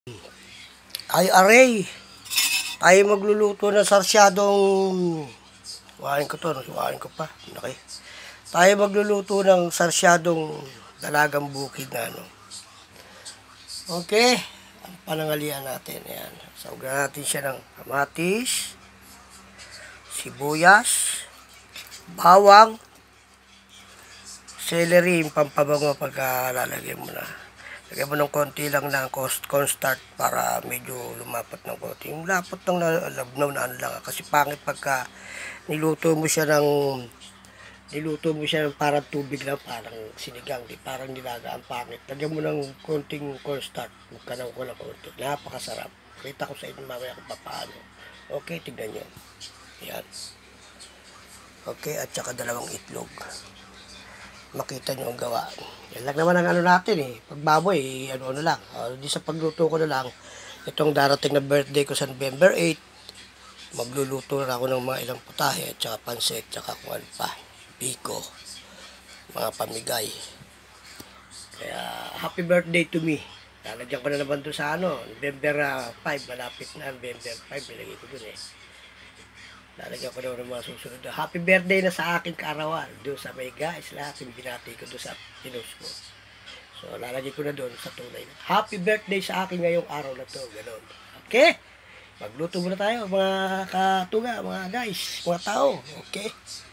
Ay aray, tayo magluluto ng sarsyadong, kuhain ko to, kuhain ko pa, okay. Tayo magluluto ng sarsyadong dalagang bukid na ano. Okay, ang panangalian natin, ayan. Saugan natin siya ng kamatis, sibuyas, bawang, celery, yung pampabango pagka lalagyan mo na. Lagyan mo ng konti lang ng cornstarch para medyo lumapot ng konti. Yung lapot ng labnaw na ano lang. Kasi pangit pagka niluto mo siya ng parang tubig lang, parang sinigang, di parang nilaga, ang pangit. Lagyan mo ng konting cornstarch. Magkanang ko ng konti. Napakasarap. Kita ko sa inyo mamaya kung paano. Okay, tignan nyo. Yan. Okay, at saka dalawang itlog. Makita nyo ang gawa. Yan lang naman ang ano natin eh. Pagbaboy, ano lang. Di sa pagluto ko na lang, itong darating na birthday ko sa November 8, magluluto na ako ng mga ilang putahe, at saka pansit, at saka kung ano pa, biko, mga pamigay. Kaya, happy birthday to me. Lalagyan ko na naman doon sa ano, November 5, malapit na, November 5, nilagay ko doon eh. Lalagyan ko na ng mga susunod. Happy birthday na sa aking kaarawan. Doon sa may guys, lahat yung binati ko doon sa pinost ko. So, lalagyan ko na doon sa tunay. Happy birthday sa akin ngayong araw na to. Ganon. Okay? Magluto muna tayo mga katuga, mga guys, mga tao. Okay?